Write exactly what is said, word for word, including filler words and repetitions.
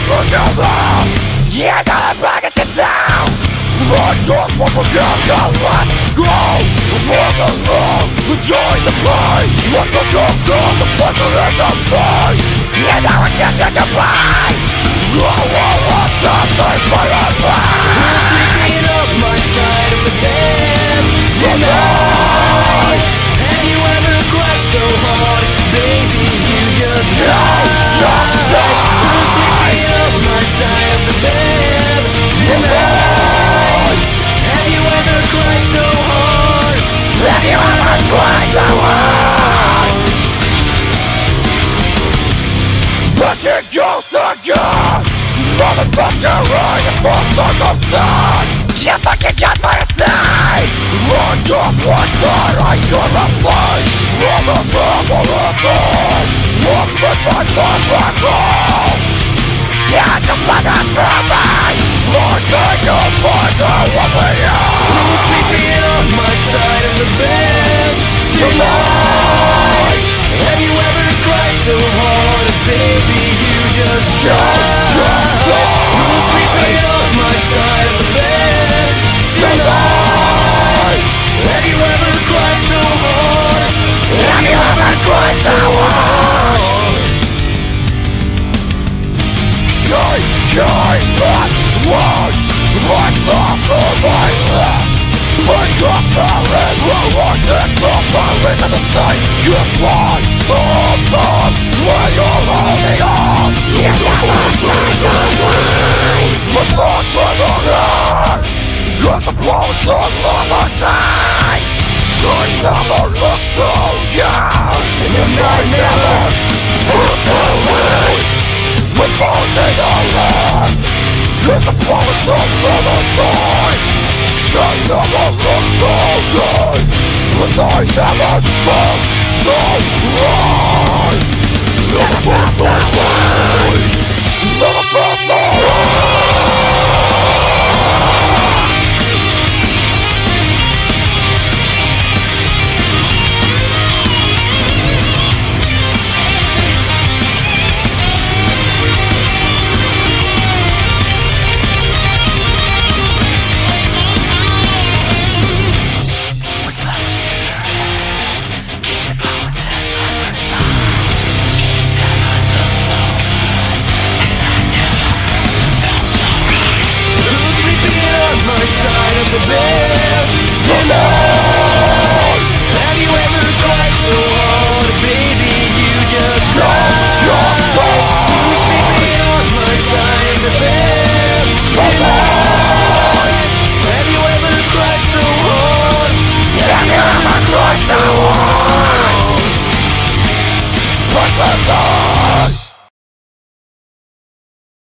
together. Yeah, gotta break it shit down. I just won't forget to let go. For the love, the joy, the pain. Once I come down, the pleasure is of mine. Yeah, now I can't say goodbye. I won't let the same fight on me. You're sleeping up my side of the bed tonight. Have you ever cried so hard, baby, you just died? Just die. You're sleeping up my side of the bed tonight. Have you ever cried so hard? Have you ever cried so hard? Letting go again. Not a masquerade for circumstance. You fucking just for a time. I just want to I could replace. From a memory. What makes my life back home? Get the fuckers from me. Lord, take your mind away with you. You're sleeping on my side of the bed tonight. Have you ever cried so hard, baby, you just died? You're sleeping on my side of the bed tonight. Have you ever cried so hard? Have you ever cried so hard? Shine, shine, that light, like love for my love. My gospel and the words and something into the same. Goodbye, sometimes when you're holding on. You never find your way. My thoughts are on her. Cause the bullets on lover's eyes. She never looks so young. And I never felt away. With forcing on her. Cause the bullets on lover's eyes. She never looked so good. And I never felt so right. Never felt so right. Never